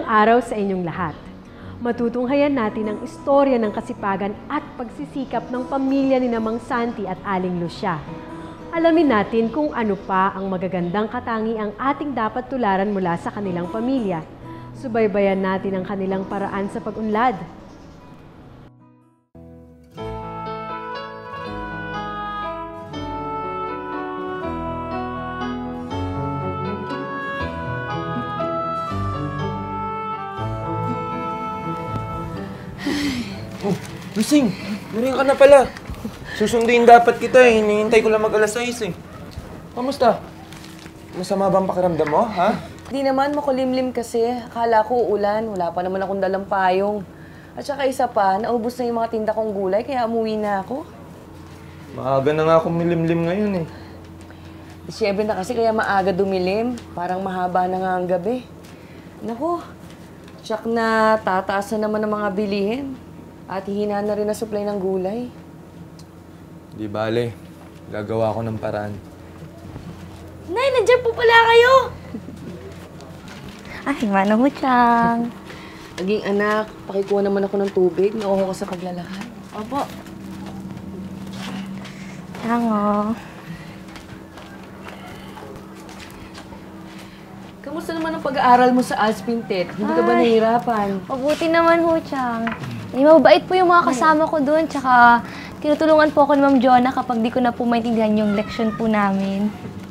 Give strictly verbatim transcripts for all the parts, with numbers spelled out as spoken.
araw sa inyong lahat. Matutunghayan natin ang istorya ng kasipagan at pagsisikap ng pamilya ni Mang Santi at Aling Lucia. Alamin natin kung ano pa ang magagandang katangiang ating dapat tularan mula sa kanilang pamilya. Subaybayan natin ang kanilang paraan sa pag-unlad. Oh, Lusing! Nariyan ka na pala. Susunduin dapat kita eh. Hinihintay ko lang mag-alas sais eh. Kamusta? Masama ba ang pakiramdam mo, ha? Di naman, makulimlim kasi. Akala ko ulan. Wala pa naman akong dalang payong. At saka isa pa, naubos na yung mga tinda kong gulay, kaya umuwi na ako. Maaga na nga akong milimlim ngayon eh. Disyembre na kasi kaya maaga dumilim. Parang mahaba na nga ang gabi. Naku, tsak na tataas na naman ang mga bilihin. At hihina na rin na supply ng gulay. Di bale, gagawa ko ng paraan. Nay, nandiyan po pala kayo! Ay, manong Huchang. Naging anak, pakikuha naman ako ng tubig. Nauho ka sa paglalakad. Opo. Tango. Kamusta naman ang pag-aaral mo sa Alspintet? Hindi ka ba nahihirapan? Mabuti naman, Huchang. Eh, mabait po yung mga kasama ko doon. Tsaka, tinutulungan po ako ni Ma'am Jonah kapag di ko na po maintindihan yung leksyon po namin.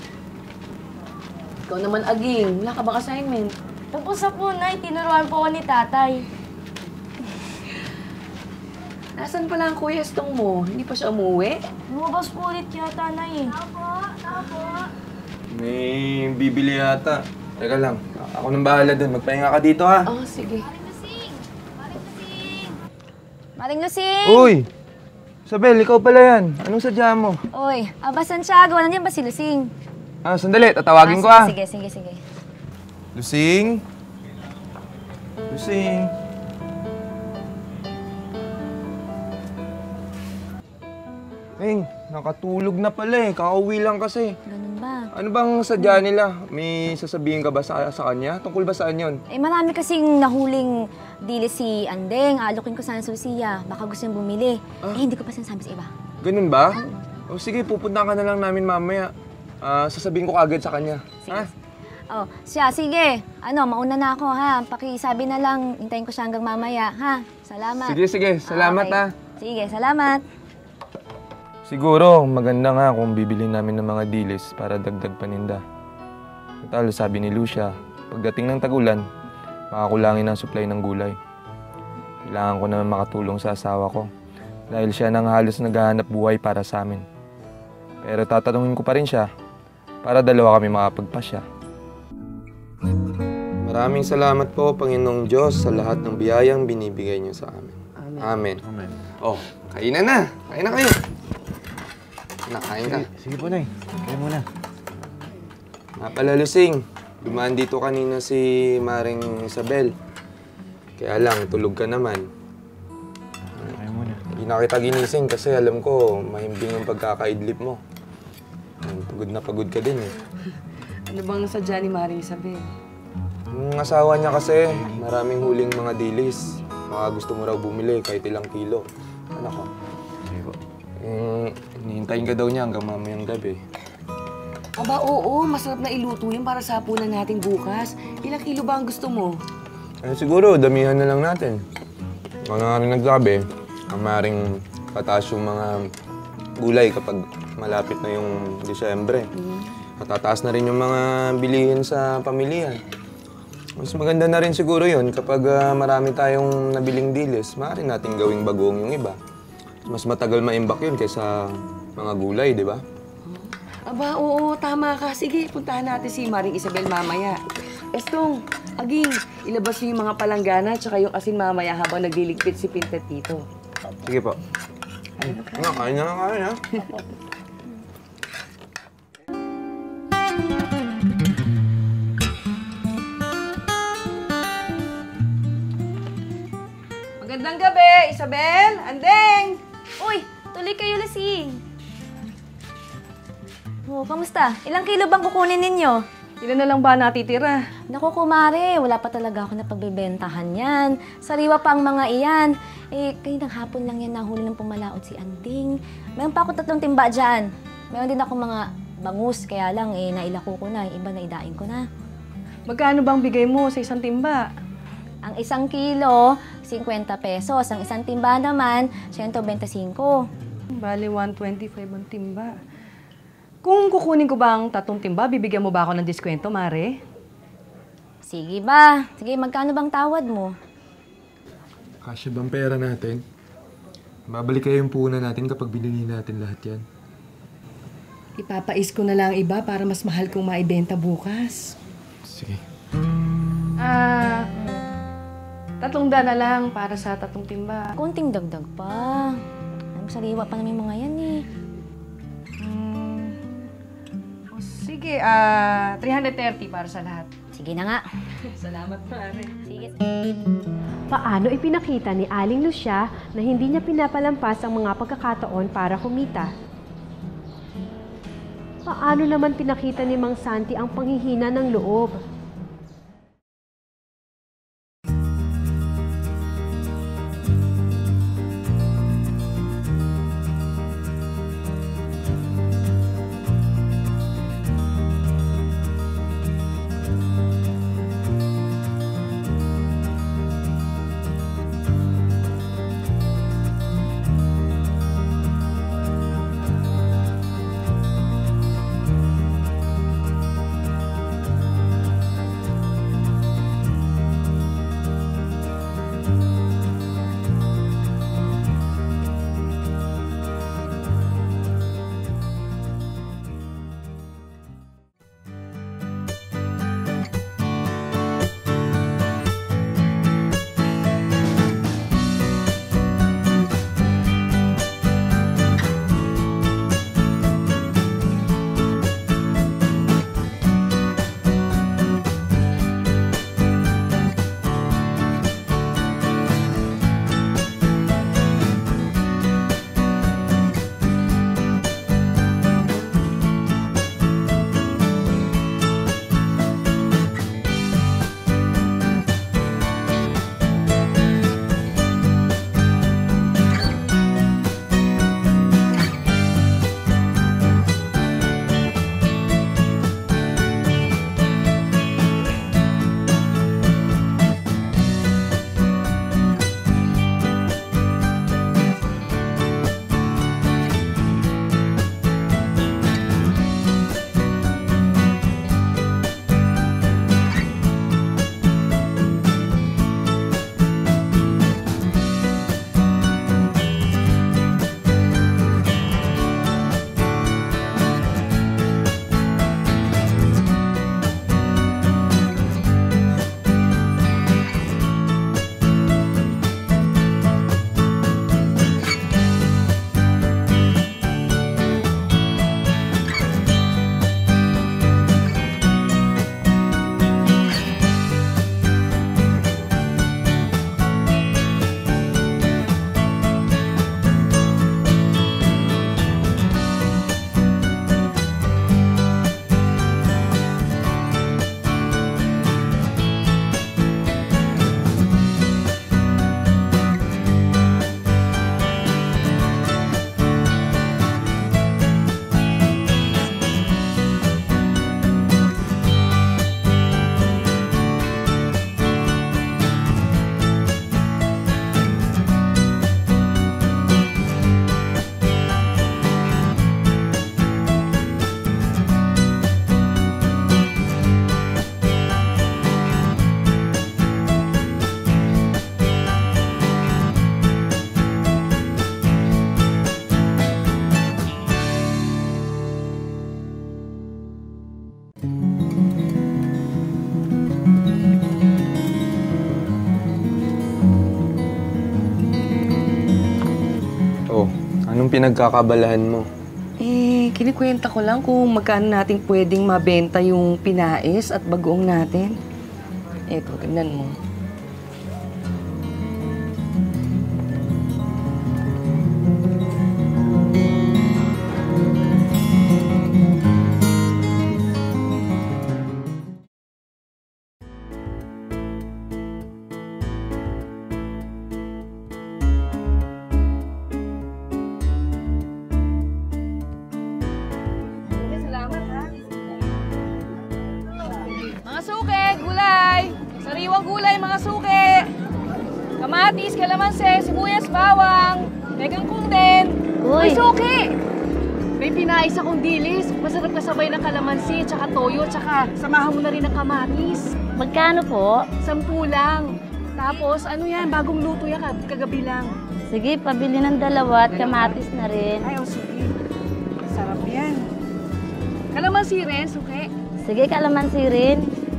Ikaw naman, Aging. Wala ka bang assignment? Tapos na po, Nay. Tinuruan po ako ni Tatay. Nasaan pala ang Kuya Estong mo? Hindi pa siya umuwi? Lumabas po ulit yata, Nay. Opo, opo. May bibili yata. Teka lang, ako nang bahala dun. Magpahinga ka dito ha. Oo, oh, sige. Maring Lusing! Uy! Isabel, ikaw pala yan. Anong sadya mo? Uy, abasan siya. Gawa nandiyan ba si Lusing? Ah, sandali. Tatawagin ah, ko ah. Sige, sige, sige. Lusing? Lusing? Ling, nakatulog na pala eh. Kakauwi lang kasi. Ganun ba? Ano bang sadya nila? May sasabihin ka ba sa, sa kanya? Tungkol ba saan yun? Eh, marami kasing nahuling dili si Andeng. Alokin ko sana sa Lucia. Baka gusto niyang bumili. Ah? Eh, hindi ko pa sinasabi sa iba. Ganun ba? O sige, pupunta ka na lang namin mamaya. Uh, sasabihin ko agad sa kanya. Sige. Ha? Oh, siya, sige. Ano, mauna na ako, ha? Pakisabi na lang. Hintayin ko siya hanggang mamaya, ha? Salamat. Sige, sige. Salamat, ah, okay. ha? Sige, salamat. Siguro, maganda nga kung bibili namin ng mga dilis para dagdag paninda. Talo, sabi ni Lucia, pagdating ng tag-ulan, makakulangin ang supply ng gulay. Kailangan ko naman makatulong sa asawa ko dahil siya nang halos naghahanap buhay para sa amin. Pero tatanungin ko pa rin siya para dalawa kami makapagpasya. Maraming salamat po, Panginoong Diyos, sa lahat ng biyayang binibigay niyo sa amin. Amen. Amen. Amen. Oh, kainan na. Kain na kayo. Nakain ka. Sige, sige po, Nay. Kain muna. Nga pala, Lusing. Dumaan dito kanina si Maring Isabel. Kaya lang, tulog ka naman. Kain muna. Hindi na kita ginising kasi alam ko, mahimbing ang pagkakaidlip mo. Pagod na pagod ka din eh. Ano bang sadya ni Maring Isabel? Yung asawa niya kasi, maraming huling mga dilis. Baka gusto mo raw bumili kahit ilang kilo. Anak ko. Sige po. Eh, hinihintayin ka daw niya hanggang mamayang gabi. Aba, oo. Masarap na iluto yun para sa hapunan natin bukas. Ilang kilo ba ang gusto mo? Eh, siguro, damihan na lang natin. Ako na nga rin nagsabi, ang maring pataas yung mga gulay kapag malapit na yung Disyembre. Mm. Matataas na rin yung mga bilihin sa pamilya. Mas maganda na rin siguro yun kapag uh, marami tayong nabiling dilis, maaari natin gawing bagoong yung iba. Mas matagal maimbak yun kaysa mga gulay, di ba? Aba, oo, tama ka. Sige, puntahan natin si Maring Isabel mamaya. Estong, Aging, ilabas niyo yung mga palanggana at saka yung asin mamaya habang nagliligpit si Pintet dito. Sige po. Ay, nga, kain na nga kain, ha? Magandang gabi, Isabel! Andeng! Uy, tuloy kayo, Lusing. Oh, kamusta? Ilang kilo bang kukunin ninyo? Ilan na lang ba natitira? Naku, kumare, wala pa talaga ako na pagbebentahan yan. Sariwa pa ang mga iyan. Eh, kaninang hapon lang yan nahuli ng pumalaot si Anting. Meron pa ako tatlong timba dyan. Meron din ako mga bangus, kaya lang eh, nailako ko na. Yung iba na idain ko na. Magkano bang bigay mo sa isang timba? Ang isang kilo, fifty pesos. Ang isang timba naman, one twenty-five. Bale, one twenty-five ang timba. Kung kukunin ko ba ang tatlong timba, bibigyan mo ba ako ng diskwento, Mare? Sige ba? Sige, magkano bang tawad mo? Kasya bang pera natin? Babalik kayo yung puhunan natin kapag binili natin lahat yan. Ipapais ko na lang iba para mas mahal kong maibenta bukas. Sige. Ah, tatlong daan na lang para sa tatlong timba. Kunting dagdag pa. Alam, sariwa pa naman yung mga yan eh. Hmm. O sige, ah, three thirty para sa lahat. Sige na nga. Salamat, Mare. Sige. Paano ipinakita ni Aling Lucia na hindi niya pinapalampas ang mga pagkakataon para kumita? Paano naman pinakita ni Mang Santi ang panghihina ng loob? Anong pinagkakabalahan mo? Eh, kinikwenta ko lang kung magkano natin pwedeng mabenta yung pinais at bagoong natin. Eto, tignan mo. Sariwang gulay, mga suke. Kamatis, kalamansi, sibuyas, bawang. Megang kung din. Uy, suke! May pinais akong dilis. Masarap kasabay ng kalamansi, tsaka toyo, tsaka samahan mo na rin ng kamatis. Magkano po? Sampu lang. Tapos, ano yan, bagong luto yan, kagabi lang. Sige, pabili ng dalawa at kamatis na rin. Ay, oh, sige. Sarap yan. Kalamansi rin, suke. Sige, kalamansi rin.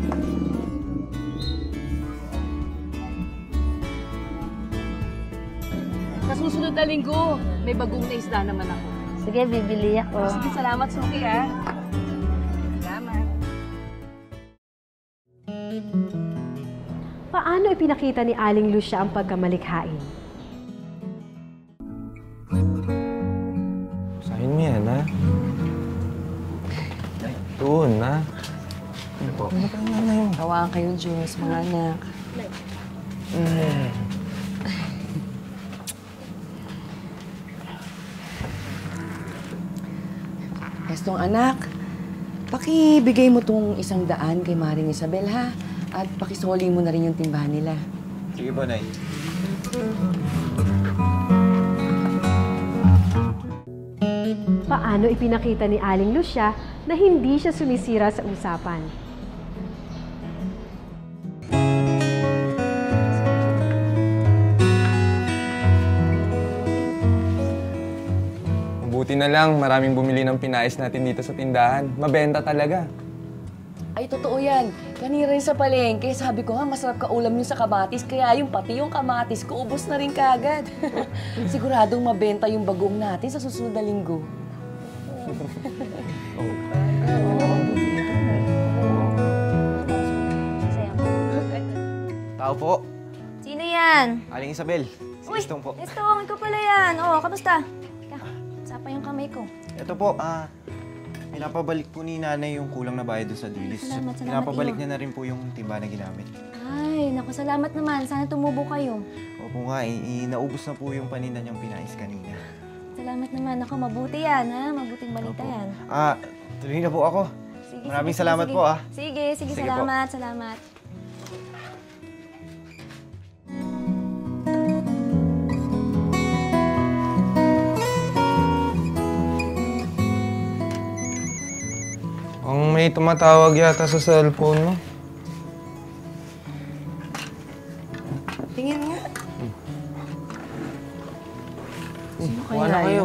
Sa susunod na linggo, may bagong na isda naman ako. Sige, bibili ako. Sige, salamat, suke, ha. Salamat. Paano ipinakita ni Aling Lucia ang pagkamalikhain? Sahin mo yan, ha? Doon, ha? Ano po? Tawaan kayo, Diyos, mga anak. Mm. Estong anak, pakibigay mo tong isang daan kay Maring Isabel, ha? At pakisoli mo na rin yung timbahan nila. Sige po, Nay. Paano ipinakita ni Aling Lucia na hindi siya sumisira sa usapan? Buti na lang, maraming bumili ng pinais natin dito sa tindahan. Mabenta talaga. Ay, totoo yan. Kanina rin sa palengke, sabi ko nga, masarap ka ulam yung sa kamatis. Kaya yung pati yung kamatis ko, ubos na rin kagad. Siguradong mabenta yung bagong natin sa susunod na linggo. Tao po. Sino yan? Aling Isabel. Si Uy, Estong po. Estong, ikaw pala yan. Oo, kamusta? Teka, sapa yung kamay ko. Ito po, ah... pinapabalik po ni nanay yung kulang na bayad doon sa dilis. Salamat, salamat, Pinapabalik iyo. niya na rin po yung timba na ginamit. Ay, naku, salamat naman. Sana tumubo kayo. Opo nga, eh, eh, naubos na po yung paninda niyang pinais kanina. Salamat naman. Ako, mabuti yan, ha? Mabuting balita Opo. yan. Ah, tuloy na po ako. Sige, Maraming sige, salamat sige. po, ah. Sige, sige, Sige po. salamat, salamat. Ang may tumatawag yata sa cellphone mo. Tingin nga. Sino Kuha na kaya kayo. yun?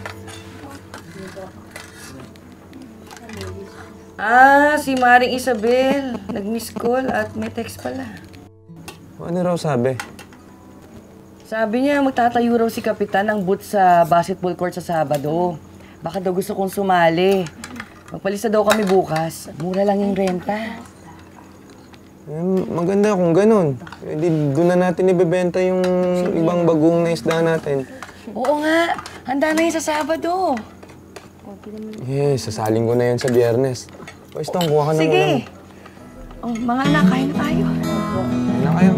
Ah, si Maring Isabel. Nag-miss call at may text pala. Ano raw sabi? Sabi niya, magtatayo raw si Kapitan ng booth sa basketball court sa Sabado. Baka daw gusto kong sumali. Magpalista daw kami bukas. Mura lang yung renta. Eh, maganda kung ganun. Eh, di, doon na natin ibebenta yung ibang bagong na isda natin. Oo nga. Handa na yun sa Sabado. Eh, sasaling ko na yun sa Biyernes. O, Estong, kuha ka ng Sige. ulam. Oh, mga anak, kain na tayo. Ano na kayo?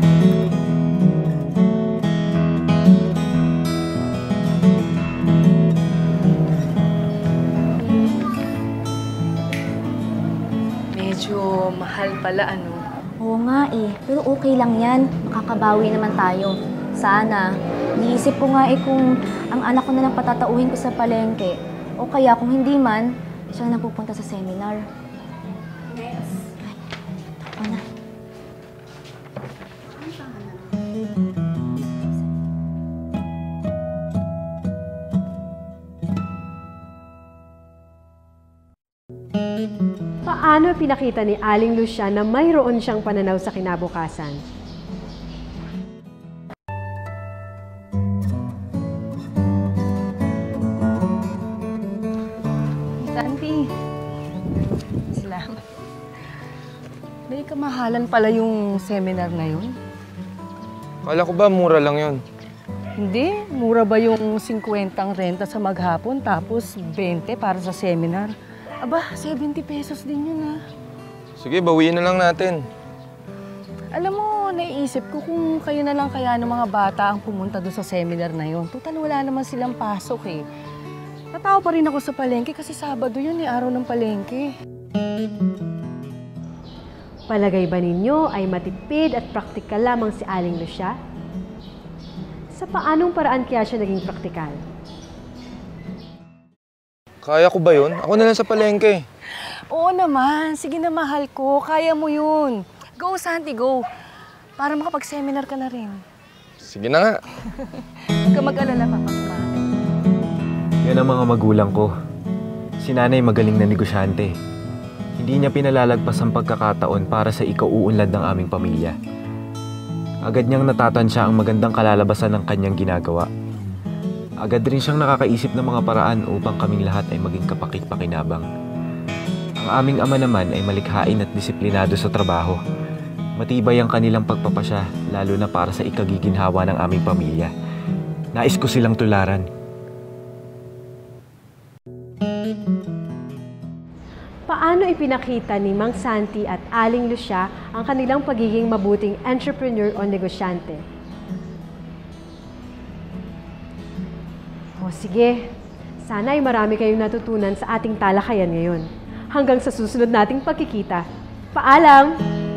Medyo mahal pala, ano? Oo nga eh, pero okay lang yan. Makakabawi naman tayo. Sana. Niisip ko nga eh kung ang anak ko na lang patatauhin ko sa palengke. O kaya kung hindi man, siya na pupunta sa seminar. Yes. Ay, ako na. Paano pinakita ni Aling Lucia na mayroon siyang pananaw sa kinabukasan? Auntie. Salamat. May kamahalan pala yung seminar na yun. Kala ko ba mura lang yun? Hindi. Mura ba yung fifty ang renta sa maghapon tapos twenty para sa seminar? Aba, seventy pesos din yun, ah. Sige, bawiin na lang natin. Alam mo, naiisip ko kung kayo na lang kaya ng mga bata ang pumunta doon sa seminar na yun. Total, wala naman silang pasok, eh. Tatawa pa rin ako sa palengke kasi Sabado yun, eh, araw ng palengke. Palagay ba ninyo ay matipid at praktikal lamang si Aling Lucia? Sa paanong paraan kaya siya naging praktikal? Kaya ko ba yun? Ako na lang sa palengke. Oo naman. Sige na, mahal ko. Kaya mo yun. Go, Santi, go. Para makapag-seminar ka na rin. Sige na nga. Huwag ka mag-alala, papasamahan. Yan ang mga magulang ko. Si nanay magaling na negosyante. Hindi niya pinalalagpas ang pagkakataon para sa ikauunlad ng aming pamilya. Agad niyang natatansya ang magandang kalalabasan ng kanyang ginagawa. Agad rin siyang nakakaisip ng mga paraan upang kaming lahat ay maging kapakit-pakinabang. Ang aming ama naman ay malikhain at disiplinado sa trabaho. Matibay ang kanilang pagpapasya, lalo na para sa ikagiginhawa ng aming pamilya. Nais ko silang tularan. Paano ipinakita ni Mang Santi at Aling Lucia ang kanilang pagiging mabuting entrepreneur o negosyante? O sige, sana ay marami kayong natutunan sa ating talakayan ngayon. Hanggang sa susunod nating pagkikita. Paalam!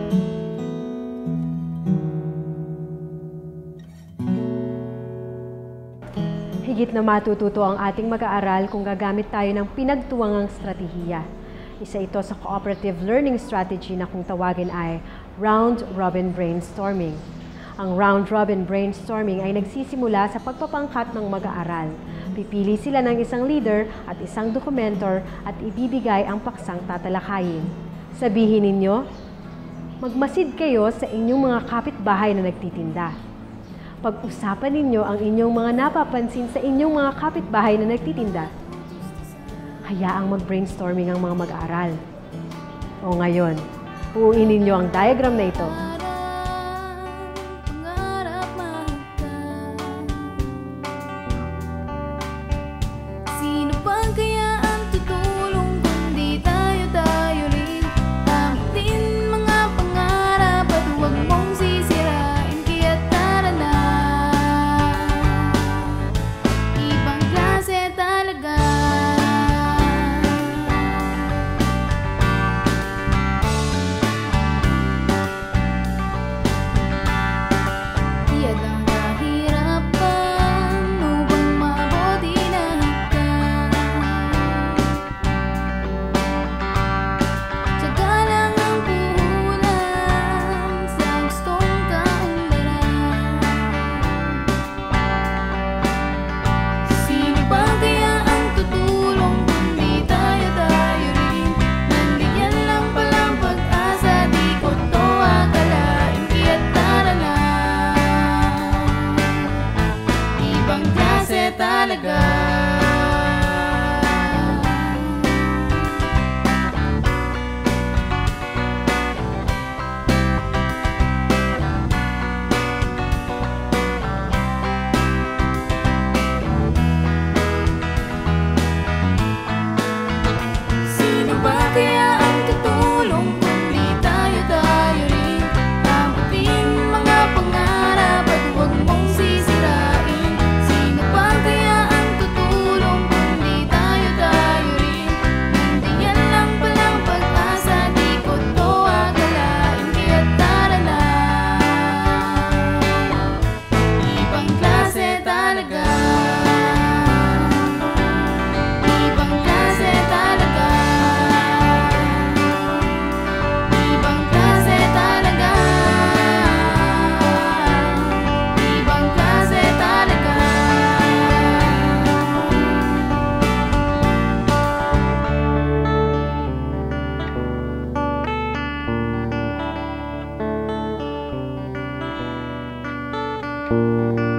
Higit na matututo ang ating mag-aaral kung gagamit tayo ng pinagtuwangang strategiya. Isa ito sa cooperative learning strategy na kung tawagin ay round-robin brainstorming. Ang round-robin brainstorming ay nagsisimula sa pagpapangkat ng mag-aaral. Pipili sila ng isang leader at isang dokumentor at ibibigay ang paksang tatalakayin. Sabihin ninyo, magmasid kayo sa inyong mga kapitbahay na nagtitinda. Pag-usapan ninyo ang inyong mga napapansin sa inyong mga kapitbahay na nagtitinda. Hayaang mag-brainstorming ang mga mag-aaral. O ngayon, buuin ninyo ang diagram na ito. Sino pa kaya ang tutulong kundi tayo-tayo rin? Tangitin mga pangarap at huwag mong sisirain, kaya tara na. Ibang klase talaga. Thank you.